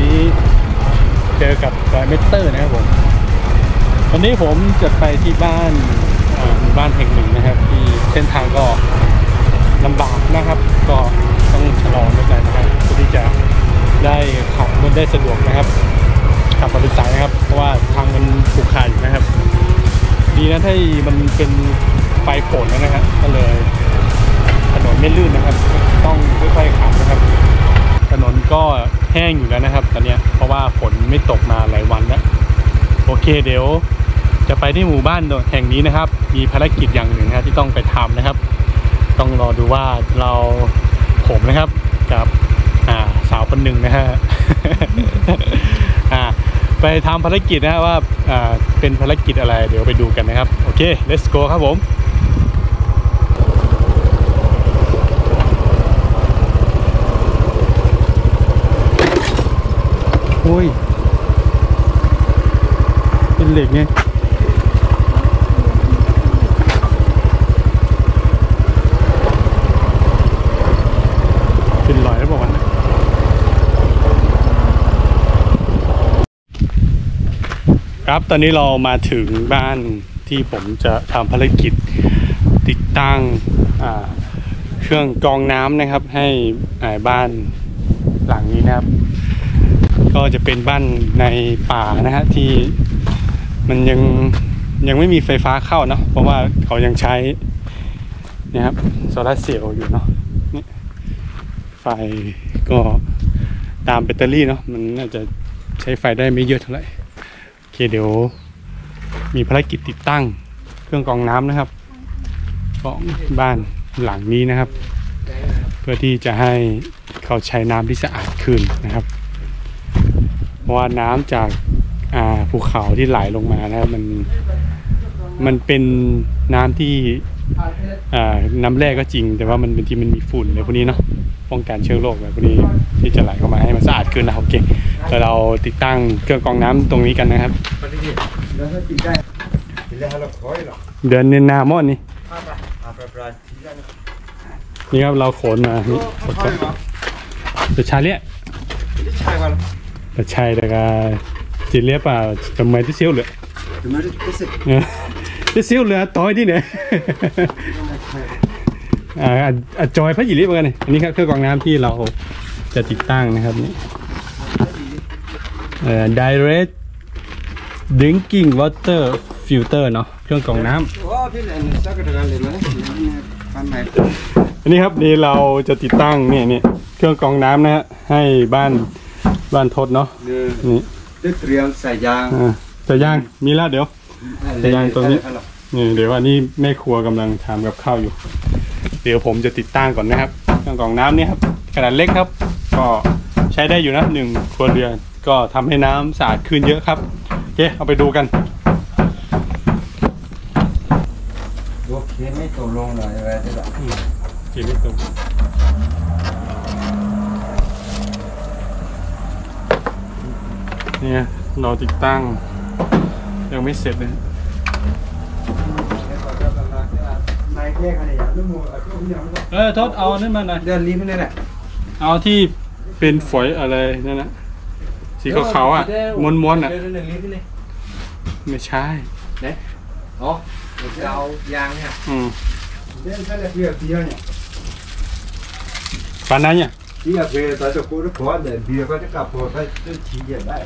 นี้เจอกับรอยเมเตอร์นะครับผมวันนี้ผมจะไปที่บ้านแห่งหนึ่งนะครับที่เส้นทางก็ลำบากนะครับก็ต้องชะลอรถนะครับเพื่อที่จะได้ขับรถได้สะดวกนะครับขับมาเป็นสายนะครับเพราะว่าทางมันขรุขระอยู่นะครับดีนะที่มันเป็นไฟฝนนะครับก็เลยถนนไม่ลื่นนะครับต้องค่อยๆขับนะครับถนนก็แห้งอยู่แล้วนะครับตอนนี้เพราะว่าฝนไม่ตกมาหลายวันแล้วโอเคเดี๋ยวจะไปที่หมู่บ้านแห่งนี้นะครับมีภารกิจอย่างหนึ่งนะที่ต้องไปทำนะครับต้องรอดูว่าผมนะครับกับสาวคนหนึ่งนะฮะ ไปทำภารกิจนะว่าเป็นภารกิจอะไรเดี๋ยวไปดูกันนะครับโอเค let's go ครับผมโอ้ยเป็นเหล็กไงเป็นรอยแล้วบอกว่าครับตอนนี้เรามาถึงบ้านที่ผมจะทำภารกิจติดตั้งเครื่องกรองน้ำนะครับให้บ้านหลังนี้นะครับก็จะเป็นบ้านในป่านะฮะที่มันยังไม่มีไฟฟ้าเข้าเนาะเพราะว่าเขายังใช้นะครับโซลาร์เซลล์อยู่เนาะนี่ไฟก็ตามแบตเตอรี่เนาะมันน่าจะใช้ไฟได้ไม่เยอะเท่าไหร่โอเคเดี๋ยวมีภารกิจติดตั้งเครื่องกรองน้ำนะครับของบ้านหลังนี้นะครับเพื่อที่จะให้เขาใช้น้ำที่สะอาดขึ้นนะครับเพราะว่าน้ำจากภูเขาที่ไหลลงมานะครับมันเป็นน้ำที่น้ำแร่ก็จริงแต่ว่ามันบางทีมันมีฝุ่นอะไรพวกนี้เนาะป้องกันเชื้อโรคอะไรพวกนี้ที่จะไหลเข้ามาให้มันสะอาดขึ้นนะครับโอเคเดี๋ยวเราติดตั้งเครื่องกรองน้ำตรงนี้กันนะครับเดือนหน้ามอดนี่นี่ครับเราขนมานี่จะใช้เลี้ยจะใช้แต่ก็จีเลี้ยป่ะทำไมที่เซี่ยวเหลือที่เซี่ยวเหลือต่อยที่ไหนจอยพระหยิบเหมือนกันนี่อันนี้ครับเครื่องกรองน้ำที่เราจะติดตั้งนะครับนี่direct drinking water filter เนาะเครื่องกรองน้ำอันนี้ครับนี่เราจะติดตั้งนี่เครื่องกรองน้ำนะฮะให้บ้านทดเนาะนี่เตรียมใส่ยางมีแล้วเดี๋ยวใส่ยางตรงนี้นี่เดี๋ยวอันนี้แม่ครัวกำลังทำกับข้าวอยู่เดี๋ยวผมจะติดตั้งก่อนนะครับเครื่องกรองน้ำนี่ครับขนาดเล็กครับก็ใช้ได้อยู่นะ1 ครัวเรือนก็ทำให้น้ำสะอาดขึ้นเยอะครับโอเคเอาไปดูกันโอเคไม่ตกลงเลยอะไรที่แบบโอเคไม่ตกเนี่ยเราติดตั้งยังไม่เสร็จเลยทดเอานั่นมาหน่อยเดินรีบนี่แหละเอาที่เป็นฝอยอะไรนั่นนะสีขาวๆอ่ะม้วนๆอ่ะไม่ใช่เนี่ยอ๋อเอายางเนี่ยปานนั้นเนี่ยที่จะไปแต่จะพูดเพราะเดี๋ยวเบียร์ก็จะกลับพอถ้าจะชี้เย็นได้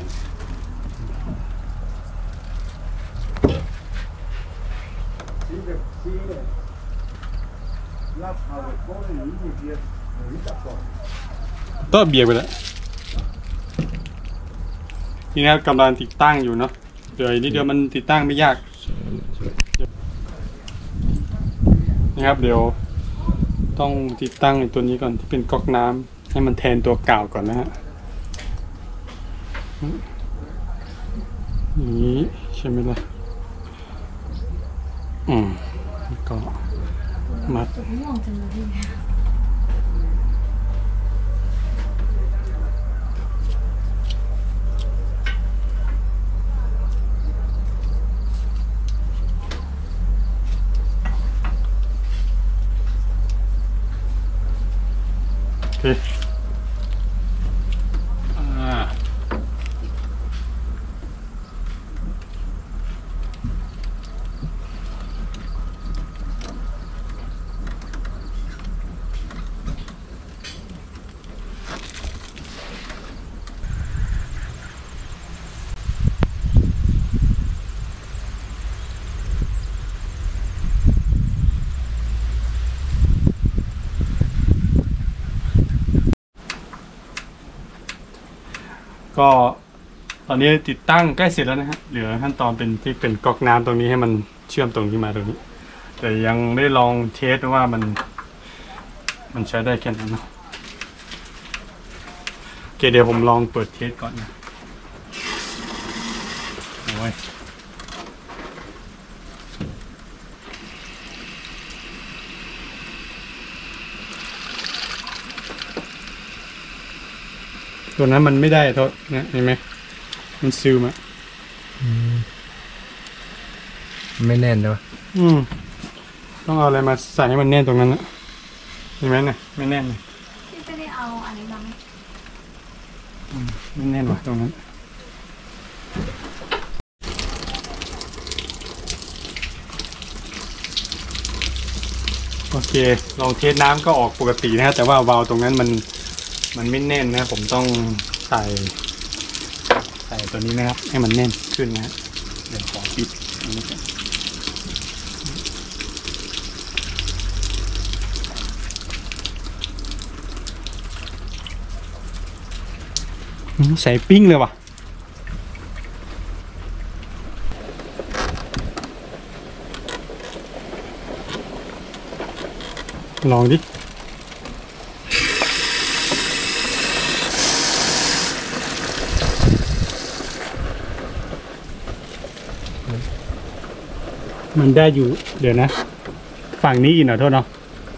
ต้นเบียร์ไปแล้วนี่นะครับกำลังติดตั้งอยู่เนาะเดี๋ยวนิดเดียวมันติดตั้งไม่ยากนะครับเดี๋ยวต้องติดตั้งตัวนี้ก่อนที่เป็นก๊อกน้ำให้มันแทนตัวเก่าก่อนนะฮะอย่างนี้ใช่ไหมล่ะก็มัดโอเคก็ตอนนี้ติดตั้งใกล้เสร็จแล้วนะฮะเหลือขั้นตอนเป็นที่เป็นก๊อกน้ำตรงนี้ให้มันเชื่อมตรงนี้มาตรงนี้แต่ยังได้ลองเทสว่ามันใช้ได้แค่ไหนเนาะโอเคเดี๋ยวผมลองเปิดเทสก่อนนะโอ้ยตัวนั้นมันไม่ได้โทษนะเห็นไหมมันซึมอ่ะไม่แน่นเลยวะต้องเอาอะไรมาใส่ให้มันแน่นตรงนั้นนะเห็นไหมเนี่ยไม่แน่นเลยพี่ไม่ได้เอาอันนี้มาไหมไม่แน่นว่ะตรงนั้นโอเคลองเทสน้ำก็ออกปกตินะฮะแต่ว่าวาล์วตรงนั้นมันไม่แน่นนะผมต้องใส่ตัวนี้นะครับให้มันแน่นขึ้นนะฮะเดี๋ยวขอปิดอันนี้ก่อนใส่ปิ้งเลยว่ะลองดิมันได้อยู่เดี๋ยวนะฝั่งนี้อีกหน่อยโทษเนาะ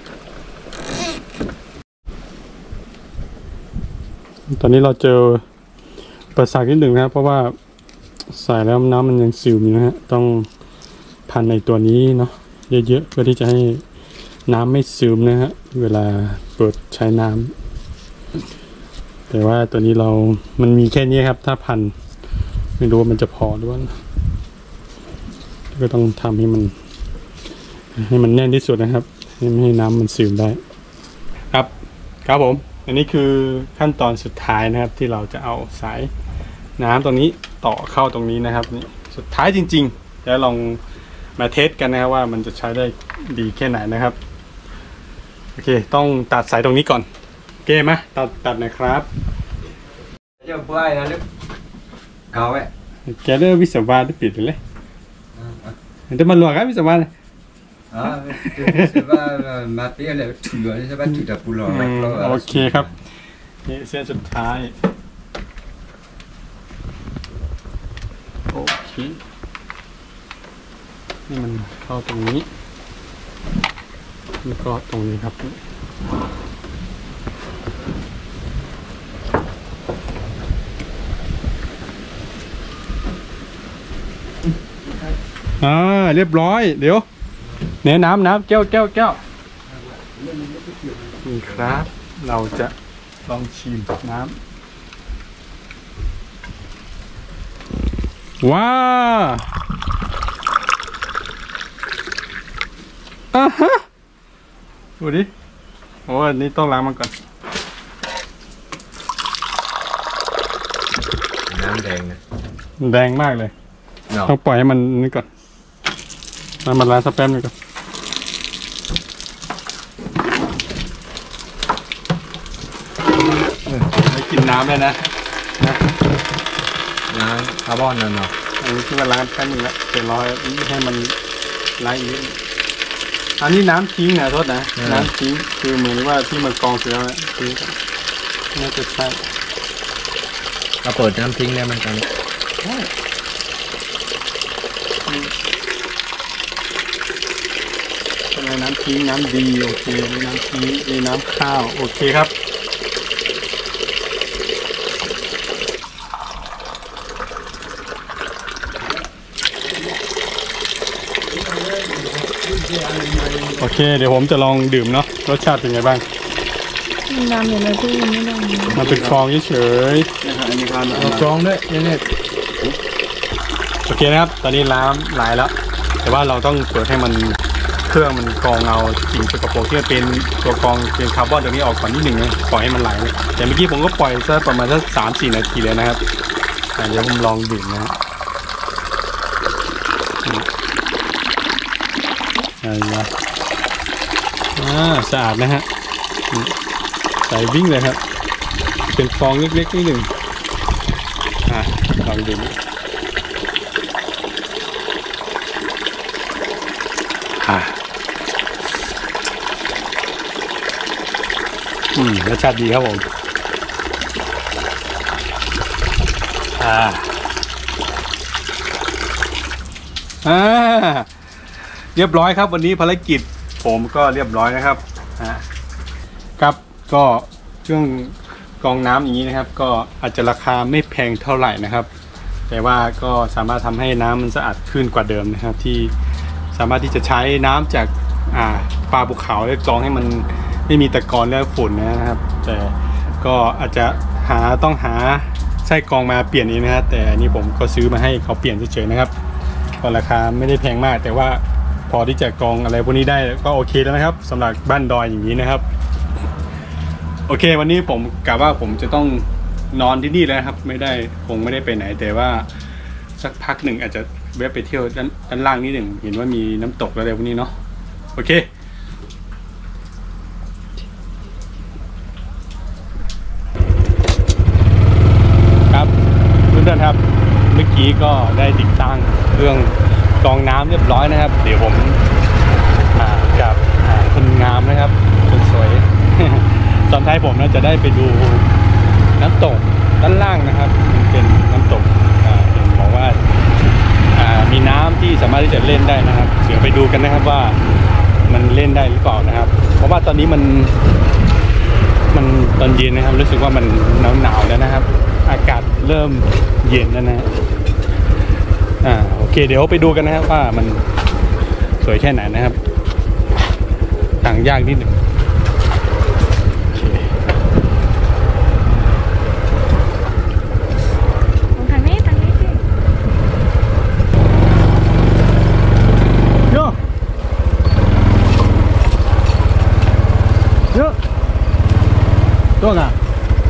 ตอนนี้เราเจอประสาทนิดหนึ่งนะครับเพราะว่าใส่แล้วน้ำมันยังซึมอยู่นะฮะต้องพันในตัวนี้เนาะเยอะๆเพื่อที่จะให้น้ำไม่ซึมนะฮะเวลาเปิดใช้น้ำแต่ว่าตัวนี้มันมีแค่นี้ครับถ้าพันไม่รู้ว่ามันจะพอหรือว่าก็ต้องทำให้มันแน่นที่สุดนะครับไม่ให้น้ำมันซึมได้ครับผมอันนี้คือขั้นตอนสุดท้ายนะครับที่เราจะเอาสายน้ำตรงนี้ต่อเข้าตรงนี้นะครับนี่สุดท้ายจริงๆแล้วลองมาเทสกันนะครับว่ามันจะใช้ได้ดีแค่ไหนนะครับโอเคต้องตัดสายตรงนี้ก่อนโอเคไหมตัดหน่อยครับจะเพื่ออะไรนะเอาไว้แกเลิกวิศวะได้ปิดเลยเดี๋ยวมาลวกครับวิศวะเลย c'est pas ma paix elle tout c'est pas tout à poulet โอเคครับนี่เส้นสุดท้ายโอเคนี่มันเข้าตรงนี้แล้วก็ตรงนี้ครับเรียบร้อยเดี๋ยวเนื้อน้ำแก้วนี่ครับเราจะลองชิมน้ำว้าฮะดูดิโอ้อันนี้ต้องล้างมันก่อนน้ำแดงนะแดงมากเลยต้องปล่อยให้มันนี่ก่อนมันล้างสักแป๊บนึงก่อนไม่กินน้ำเลยนะน้ำคาร์บอนเนาะอันนี้ที่มันล้างแป๊บนึงแล้วเดี๋ยวรอให้มันล้างอีกอันนี้น้ำทิ้งนะโทษนะน้ำทิ้งคือเหมือนว่าที่มันกองเสร็จแล้วทิ้งน่าจะใช่เราเปิดน้ำทิ้งได้เหมือนกันน้ำทิ้งน้ำดีโอเคน้ำทิ้งมีน้ำข้าวโอเคครับโอเคเดี๋ยวผมจะลองดื่มเนาะรสชาติเป็นไงบ้างน้ำอย่างไรที่ยังไม่ได้มันเป็นฟองเฉยเอาฟองด้วยเนี่ยโอเคนะครับตอนนี้น้ำไหลแล้วแต่ว่าเราต้องเปิดให้มันเครื่องมันกรองเอาสิ่งสกปรกที่เป็นตัวกรองเป็นคาร์บอนตัวนี้ออกก่อนนิดหนึ่งนะปล่อยให้มันไหลแต่เมื่อกี้ผมก็ปล่อยสักประมาณสัก3-4 นาทีเลยนะครับเดี๋ยวผมลองดื่มนะสะอาดนะฮะใส่วิ่งเลยครับเป็นฟองเล็กๆนิดหนึ่งดินรสชาติดีครับผมเรียบร้อยครับวันนี้ภารกิจผมก็เรียบร้อยนะครับครับก็ช่วงกรองน้ำอย่างนี้นะครับก็อาจจะราคาไม่แพงเท่าไหร่นะครับแต่ว่าก็สามารถทำให้น้ำมันสะอาดขึ้นกว่าเดิมนะครับที่สามารถที่จะใช้น้ำจากปลาภูเขาและกรองให้มันไม่มีตะกอนและฝุ่นนะครับแต่ก็อาจจะต้องหาไส้กรองมาเปลี่ยนเองนะครับแต่อันนี้ผมก็ซื้อมาให้เขาเปลี่ยนเฉยๆนะครับก็ราคาไม่ได้แพงมากแต่ว่าพอที่จะกรองอะไรพวกนี้ได้ก็โอเคแล้วนะครับสำหรับบ้านดอยอย่างนี้นะครับโอเควันนี้ผมกะว่าผมจะต้องนอนที่นี่แล้วครับคงไม่ได้ไปไหนแต่ว่าสักพักหนึ่งอาจจะแวะไปเที่ยวด้านล่างนิดหนึ่งเห็นว่ามีน้ำตกอะไรพวกนี้เนาะโอเคครับเพื่อนๆครับเมื่อกี้ก็ได้ติดตั้งเครื่องกรองน้ำเรียบร้อยนะครับเดี๋ยวผมกับคนงามนะครับคนสวยตอนท้ายผมน่าจะได้ไปดูน้ำตกด้านล่างนะครับมันเป็นน้ำตกเห็นบอกว่ามีน้ำที่สามารถที่จะเล่นได้นะครับเดี๋ยวไปดูกันนะครับว่ามันเล่นได้หรือเปล่านะครับเพราะว่าตอนนี้มันตอนเย็นนะครับรู้สึกว่ามันหนาวแล้วนะครับอากาศเริ่มเย็นแล้วนะโอเคเดี๋ยวไปดูกันนะครับว่ามันสวยแค่ไหนนะครับต่างยากนิดหนึ่งทางนี้สิโยตัวกัน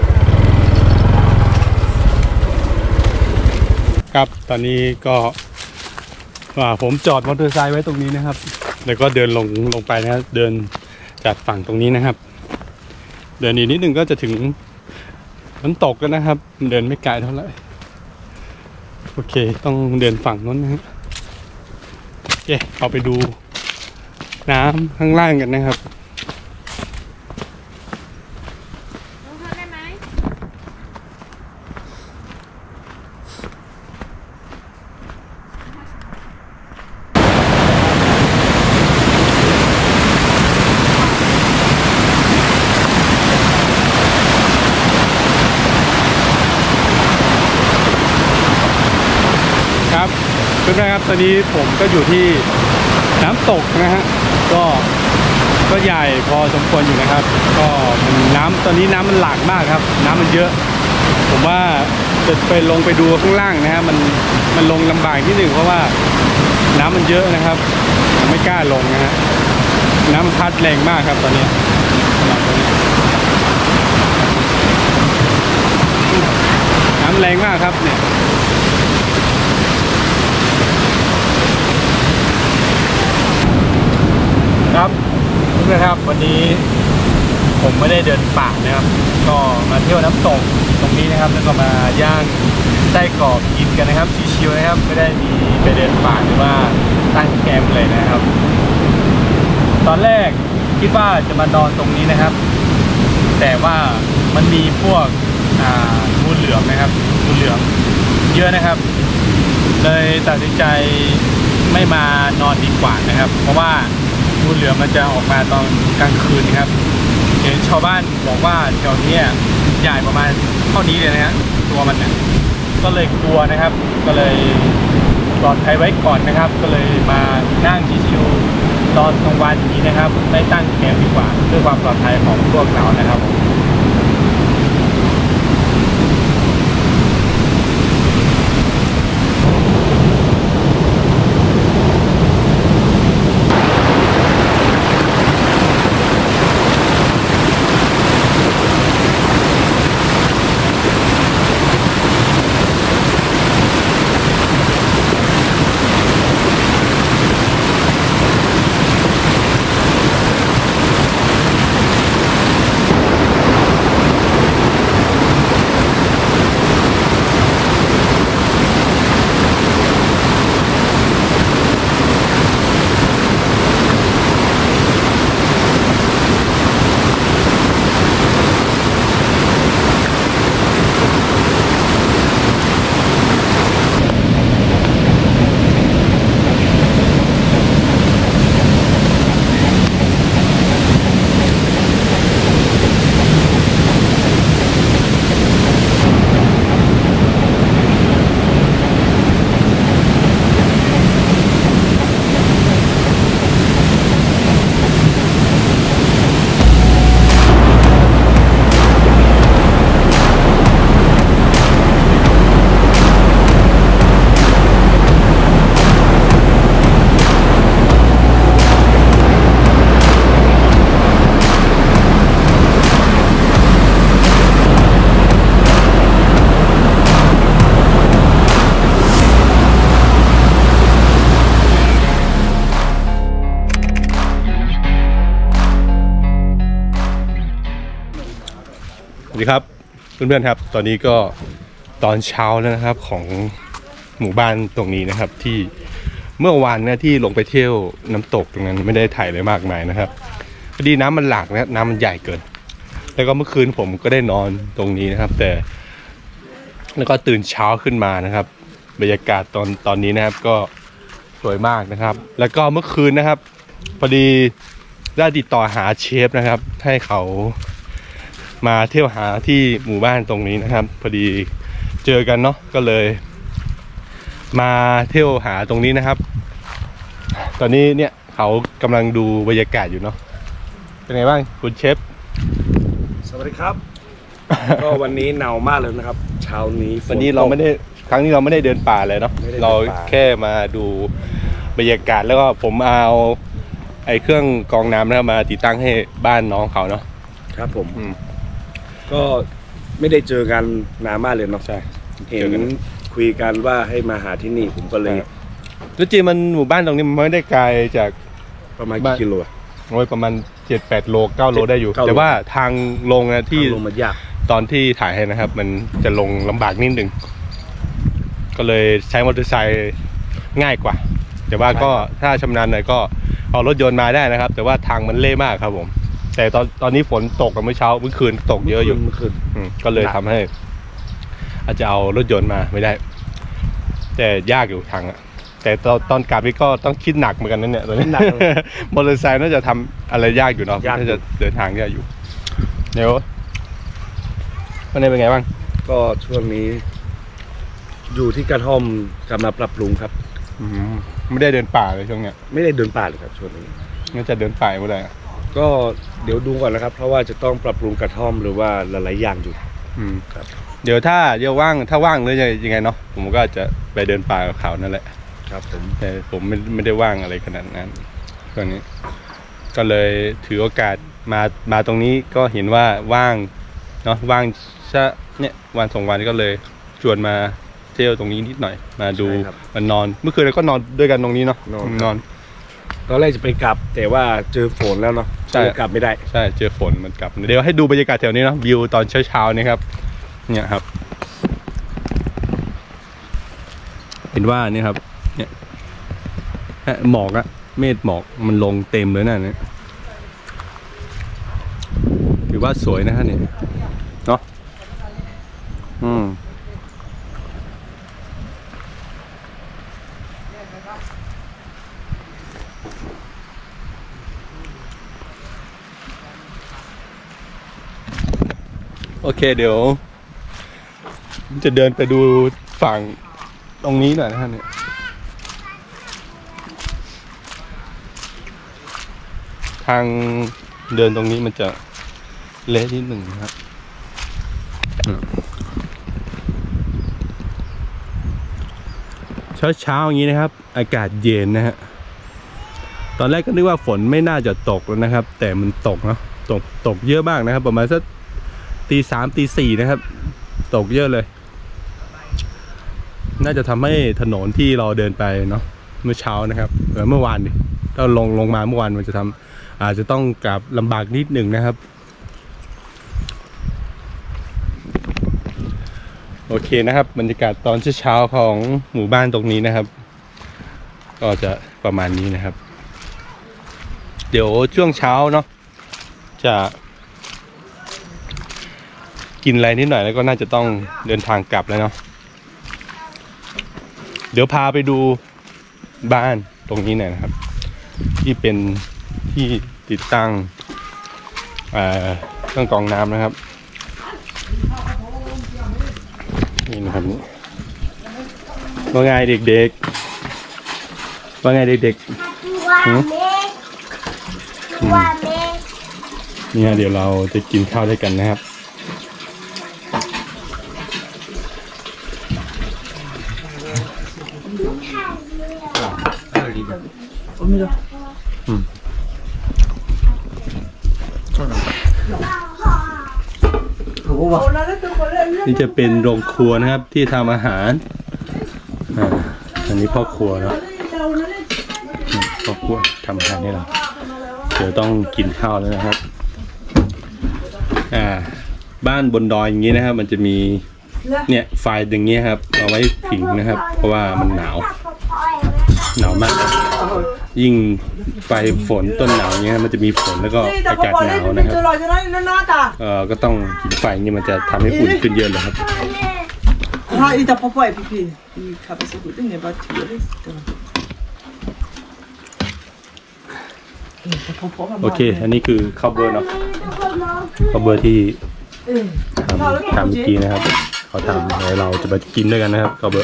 ครับตอนนี้ก็ผมจอดมอเตอร์ไซค์ไว้ตรงนี้นะครับแล้วก็เดินลงไปนะครับเดินจากฝั่งตรงนี้นะครับเดินอีกนิดหนึ่งก็จะถึงน้ำตกแล้วนะครับเดินไม่ไกลเท่าไหร่โอเคต้องเดินฝั่งนู้นนะครับโอเคเอาไปดูน้ำข้างล่างกันนะครับลงได้ไหมครับเพื่อนๆครับตอนนี้ผมก็อยู่ที่น้ำตกนะฮะก็ใหญ่พอสมควรอยู่นะครับก็น้ำตอนนี้น้ำมันหลากมากครับน้ำมันเยอะผมว่าจะไปลงไปดูข้างล่างนะฮะมันลงลำบากนิดหนึ่งเพราะว่าน้ำมันเยอะนะครับไม่กล้าลงนะฮะน้ำพัดแรงมากครับตอนนี้น้ำแรงมากครับเนี่ยครับเพื่อนครับวันนี้ผมไม่ได้เดินป่านะครับก็มาเที่ยวน้ำตกตรงนี้นะครับแล้วก็มาย่างไส้กรอกกินกันนะครับชิวๆนะครับไม่ได้มีไปเดินป่าหรือว่าตั้งแคมป์เลยนะครับ ตอนแรกคิดว่าจะมานอนตรงนี้นะครับแต่ว่ามันมีพวกงูเหลือมนะครับงูเหลือมเยอะนะครับเลยตัดสินใจไม่มานอนดีกว่านะครับเพราะว่างูเหลือมมันจะออกมาตอนกลางคืนครับเห็นชาวบ้านบอกว่าแถวนี้ใหญ่ประมาณเท่านี้เลยนะฮะตัวมันเนี่ยก็เลยกลัวนะครับก็เลยปลอดภัยไว้ก่อนนะครับก็เลยมานั่งชิวๆตอนกลางวันนี้นะครับไม่ตั้งแคมป์ดีกว่าเพื่อความปลอดภัยของพวกเรานะครับดีครับเพื่อนๆครับตอนนี้ก็ตอนเช้าแล้วนะครับของหมู่บ้านตรงนี้นะครับที่เมื่อวานเนี่ยที่ลงไปเที่ยวน้ำตกตรงนั้นไม่ได้ถ่ายอะไรมากมายนะครับพอดีน้ำมันหลากนะน้ำมันใหญ่เกินแล้วก็เมื่อคืนผมก็ได้นอนตรงนี้นะครับแต่แล้วก็ตื่นเช้าขึ้นมานะครับบรรยากาศตอนนี้นะครับก็สวยมากนะครับแล้วก็เมื่อคืนนะครับพอดีได้ติดต่อหาเชฟนะครับให้เขามาเที่ยวหาที่หมู่บ้านตรงนี้นะครับพอดีเจอกันเนาะก็เลยมาเที่ยวหาตรงนี้นะครับตอนนี้เนี่ยเขากำลังดูบรรยากาศอยู่เนาะเป็นไงบ้างคุณเชฟสวัสดีครับ ก็วันนี้หนาวมากเลยนะครับเช้านี้วันนี้เราไม่ได้ครั้งนี้เราไม่ได้เดินป่าเลยเนาะเราแค่มาดูบรรยากาศแล้วก็ผมเอาไอ้เครื่องกรองน้ำนะครับมาติดตั้งให้บ้านน้องเขาเนาะครับผมก็ไม่ได้เจอกันนานมากเลยเนาะใช่เห็นคุยกันว่าให้มาหาที่นี่ผมก็เลยแล้วจริงมันหมู่บ้านตรงนี้มันไม่ได้ไกลจากประมาณกี่กิโลโอ้ยประมาณ 7-8 โล 9 โลได้อยู่แต่ว่าทางลงนะที่ลงมายากตอนที่ถ่ายให้นะครับมันจะลงลำบากนิดนึงก็เลยใช้มอเตอร์ไซค์ง่ายกว่าแต่ว่าก็ถ้าชำนาญหน่อยก็เอารถยนต์มาได้นะครับแต่ว่าทางมันเละมากครับผมแต่ตอนนี้ฝนตกกันเมื่อเช้าเมื่อคืนตกเยอะอยู่ก็เลยทำให้อาจจะเอารถยนต์มาไม่ได้แต่ยากอยู่ทางแต่ตอนกลับนี่ก็ต้องคิดหนักเหมือนกันนั่นเนี่ยตอนนี้หนักมอเตอร์ไซค์น่าจะทำอะไรยากอยู่เนาะน่าจะเดินทางยากอยู่เดี๋ยววันนี้เป็นไงบ้างก็ช่วงนี้อยู่ที่กระท่อมกำลังปรับปรุงครับไม่ได้เดินป่าเลยช่วงเนี้ยไม่ได้เดินป่าเลยครับช่วงนี้งั้นจะเดินป่าเมื่อไหร่ก็เดี๋ยวดูก่อนนะครับเพราะว่าจะต้องปรับปรุงกระท่อมหรือว่าหลายๆอย่างอยู่ครับเดี๋ยวถ้าว่างหรือยังไงเนาะผมก็จะไปเดินป่ากับเขานั่นแหละครับผมแต่ผมไม่ได้ว่างอะไรขนาดนั้นตอนนี้ก็เลยถือโอกาสมาตรงนี้ก็เห็นว่าว่างเนาะว่างเนี่ยวัน2 วันก็เลยชวนมาเที่ยวตรงนี้นิดหน่อยมาดูมันนอนเมื่อคืนเราก็นอนด้วยกันตรงนี้เนาะนอนตอนแรกจะไปกลับแต่ว่าเจอฝนแล้วเนาะกลับไม่ได้ใช่เจอฝนมันกลับเดี๋ยวให้ดูบรรยากาศแถวนี้เนาะวิวตอนเช้านี่ครับเนี่ยครับเห็นว่านี่ครับเนี่ยหมอกอะเมฆหมอกมันลงเต็มเลยนะเนี่ยถือว่าสวยนะฮะเนี่ยเนาะโอเคเดี๋ยวจะเดินไปดูฝั่งตรงนี้หน่อยนะฮะเนี่ยทางเดินตรงนี้มันจะเละนิดหนึ่งนะครับเช้าอย่างนี้นะครับอากาศเย็นนะฮะตอนแรกก็นึกว่าฝนไม่น่าจะตกแล้วนะครับแต่มันตกเนาะตกเยอะมากนะครับประมาณสักตี 3 ตี 4นะครับตกเยอะเลยน่าจะทำให้ถนนที่เราเดินไปเนาะเมื่อเช้านะครับเมื่อวานดิถ้าลงมาเมื่อวานมันจะอาจจะต้องกลับลำบากนิดหนึ่งนะครับโอเคนะครับบรรยากาศตอนเช้าของหมู่บ้านตรงนี้นะครับก็จะประมาณนี้นะครับเดี๋ยวช่วงเช้าเนาะจะกินอะไรนิดหน่อยแล้วก็น่าจะต้องเดินทางกลับแล้วเนาะเดี๋ยวพาไปดูบ้านตรงนี้หน่อยนะครับที่เป็นที่ติดตั้งเครื่องกรองน้ำนะครับนี่นะครับว่าไงเด็กๆว่าไงเด็กๆเนี่ยเดี๋ยวเราจะกินข้าวด้วยกันนะครับนี่จะเป็นโรงครัวนะครับที่ทำอาหารอันนี้พ่อครัวแล้วพ่อครัวทำอาหารให้เราเดี๋ยวต้องกินข้าวแล้วนะครับบ้านบนดอยอย่างนี้นะครับมันจะมีเนี่ยไฟอย่างเงี้ยครับเอาไว้ผิงนะครับ เพราะว่ามันหนาวมากยิ่งไฟฝนต้นหนาวเงี้ยมันจะมีฝนแล้วก็อากาศหนาวนะครับก็ต้องผิงไฟอย่างนี้มันจะทำให้อุ่นขึ้นเยอะเลยครับโอเคอันนี้คือข้าวเบอร์เนาะข้าวเบอร์ที่ทำเมื่อกี้นะครับเขาทำเดี๋ยวเราจะไปกินด้วยกันนะครับข้าวเบอร์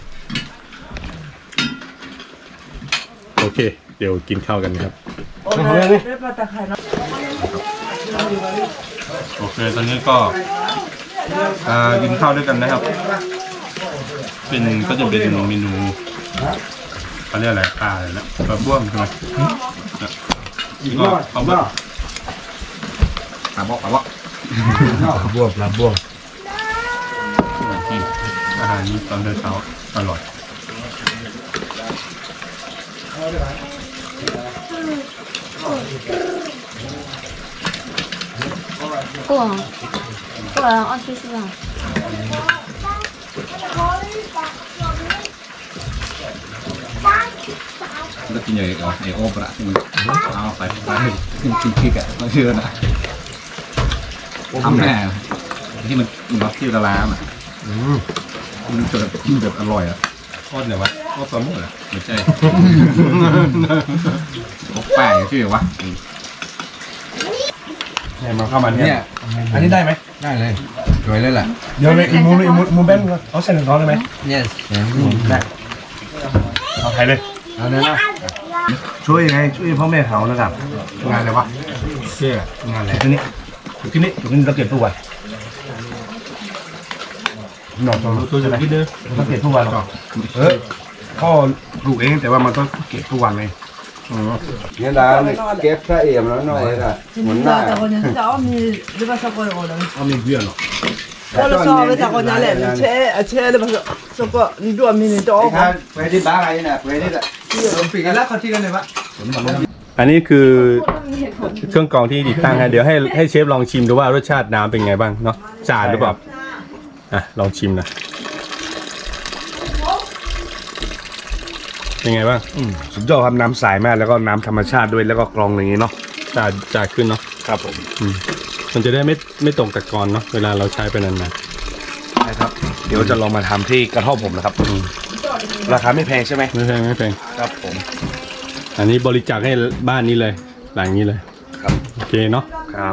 โอเคเดี๋ยวกินข้าวกันครับโอเคตอนนี้ก็กินข้าวด้วยกันนะครับก็จะเป็นเมนูเขาเรียกอะไรปลาอะไรนะปลาบ้วงใช่ไหมนี่ก็ข้าวเบอร์ปลาบ้วงปลาบ้วงอาหารนี้ตอนเช้าอร่อย过来哦，去是吧？ nó chỉ nhảy ở để ôm lại thì phải kinh khi cả nó chưa nèทำแน่ที่มันบัฟที่ละลาอ่ะมันจะกินแบบอร่อยอ่ะทอดเนี่ยวะทอดปลาหมึกอ่ะไม่ใช่แปลกชื่อวะเนี่ยมาเข้ามาเนี่ยอันนี้ได้ไหมได้เลยสวยเลยแหละเดี๋ยวเลยมูแบนเขาใส่หนึ่งร้อนได้ไหม yes ได้เอาไทยเลยเอาเลยนะช่วยไงช่วยพ่อแม่เขานะครับงานอะไรวะเชื่องานอะไรที่นี่เราเก็บทุกวันหนอนตัวจะกินเด้อต้องเก็บทุกวันก่อนพ่อปลูกเองแต่ว่ามันต้องเก็บทุกวันเลยเนี่ยร้านเก็บพระเอี่ยมแล้วหน่อยค่ะเหมือนหน้าเอามีเบี้ยหรอไปที่บ้านอะไรเนี่ยไปที่ละปีกันแล้วเขาที่กันเลยวะอันนี้คือเครื่องกรองที่ติดตั้งฮะเดี๋ยวให้เชฟลองชิมดูว่ารสชาติน้ำเป็นไงบ้างเนาะจานหรือเปล่าลองชิมนะเป็นไงบ้างสุดยอดครับน้ำใสมากแล้วก็น้ำธรรมชาติด้วยแล้วก็กรองอย่างนี้เนาะจานขึ้นเนาะครับผมมันจะได้ไม่ตกตะกอนเนาะเวลาเราใช้ไปนานใช่ครับเดี๋ยวจะลองมาทำที่กระท่อมผมนะครับราคาไม่แพงใช่ไหมๆไม่แพงครับผมอันนี้บริจาคให้บ้านนี้เลยหลังนี้เลยครับโอเคเนาะครับ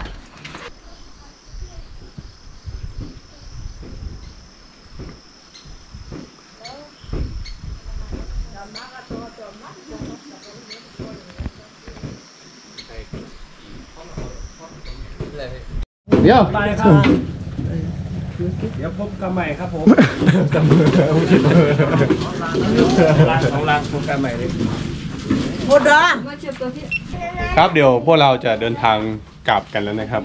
เดี๋ยวไปครับเดี๋ยวพบกันใหม่ครับผมของรางพบกันใหม่เลยครับเดี๋ยวพวกเราจะเดินทางกลับกันแล้วนะครับ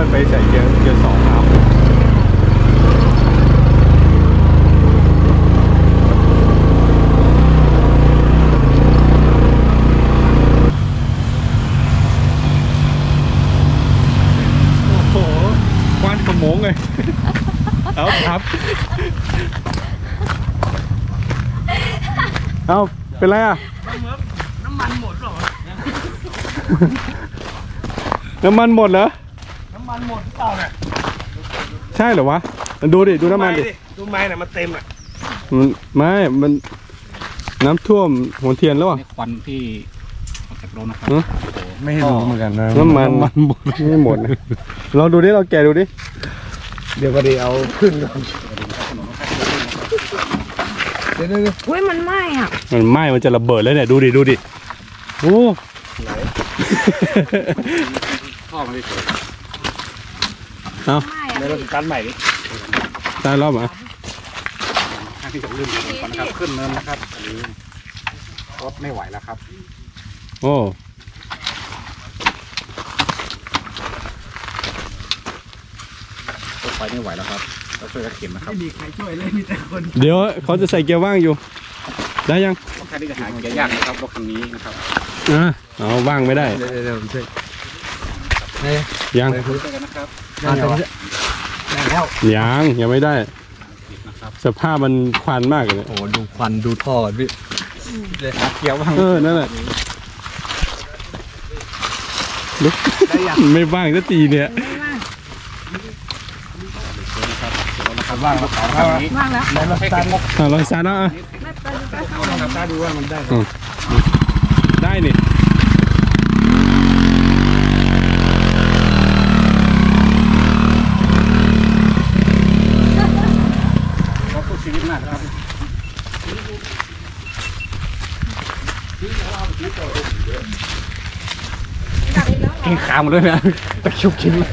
อยๆไปใส่เกียร์สองครับโอ้โหควันขโมงเลยเอาครับเอาเป็นไรอ่ะน้ำมันหมดเหรอน้ำมันหมดเหรอน้ำมันหมดเปล่าเนี่ยใช่เหรอวะดูดิดูน้ำมันดิดูไม้น่ะมันเต็มอ่ะมันน้ำท่วมหัวเทียนแล้วอ่ะควันที่ออกจากรถนะครับไม่รู้เหมือนกันนะน้ำมันหมดไม่หมดนะเราดูดิเราแกะดูดิเดี๋ยวก็ดีเอาขึ้นก่อนเดี๋ยวอุ้ยมันไหม้อ่ะมันไหม้มันจะระเบิดแล้วเนี่ยดูดิโอ้พ่อมาได้เฉยเอาไหม้อ่ะเดี๋ยวเราการใหม่ดิได้รอบเหรอทางที่จะลื่นลงก่อนนะครับขึ้นเนินนะครับอันนี้รถไม่ไหวแล้วครับโอ้รถไฟไม่ไหวแล้วครับเราช่วยกันเข็นนะครับไม่มีใครช่วยเลยมีแต่คนเดี๋ยวเขาจะใส่เกียร์ว่างอยู่ได้ยังรถคันนี้จะหาเกียร์ยากนะครับรถคันนี้นะครับเอาว่างไม่ได้เดี๋ยวผมช่วยยังช่วยกันนะครับได้แล้วยังไม่ได้นะครับสภาพมันควันมากเลยโอ้ดูควันดูท่อพี่เลยหาเกียวบ้างนั่นแหละลุกไม่ว่างสักทีเนี่ยไม่ว่างนะครับว่างรถคันนี้ว่างแล้วแล้วเราสตาร์ทลองซานะไม่ไปดูไปข้างในสตาร์ทดูว่ามันได้ได้นี่รถตู้ชีวิตมากนะครับดับอีกแล้วเหรอกินขาหมดเลยนะตะคิวกินเลย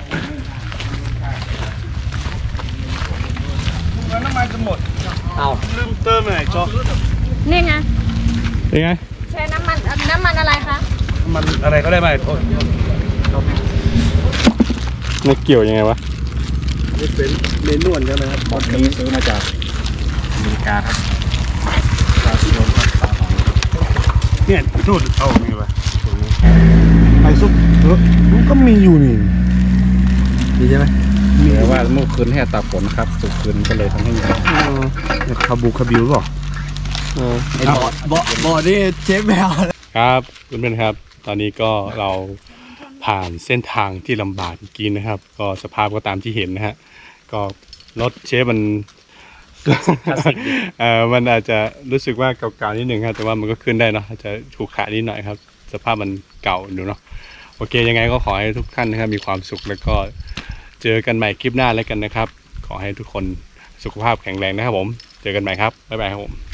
น้ำมันจะหมดเอาลืมเติมหน่อยจ๊อนี่ไงเป็นไงใช้น้ำมันอะไรคะมันอะไรก็ได้ไหมโทษมันเกี่ยวยังไงวะนี่เป็นเมนวลใช่ไหมครับบอสนี้ซื้อมาจากอเมริกาครับตาสีรถครับตาของเนี่ยสูตรเอาไงวะไอซุปมันก็มีอยู่นี่มีใช่ไหมแต่ว่าเมื่อคืนให้ตากฝนครับสุกคืนก็เลยทำให้มีคาบูคาบิวหรอไอ้บอสนี่เชฟแมวครับเพื่อนๆครับ ตอนนี้ก็เราผ่านเส้นทางที่ลำบากเมื่อกี้นะครับ ก็สภาพก็ตามที่เห็นนะฮะก็รถเชฟมัน มันอาจจะรู้สึกว่าเก่าๆนิดหนึ่งครับแต่ว่ามันก็ขึ้นได้เนาะอาจจะขรุขระนิดหน่อยครับสภาพมันเก่าอยู่เนาะโอเคยังไงก็ขอให้ทุกท่านนะครับมีความสุขแล้วก็เจอกันใหม่คลิปหน้าแล้วกันนะครับขอให้ทุกคนสุขภาพแข็งแรงนะครับผมเจอกันใหม่ครับบ๊ายบายครับผม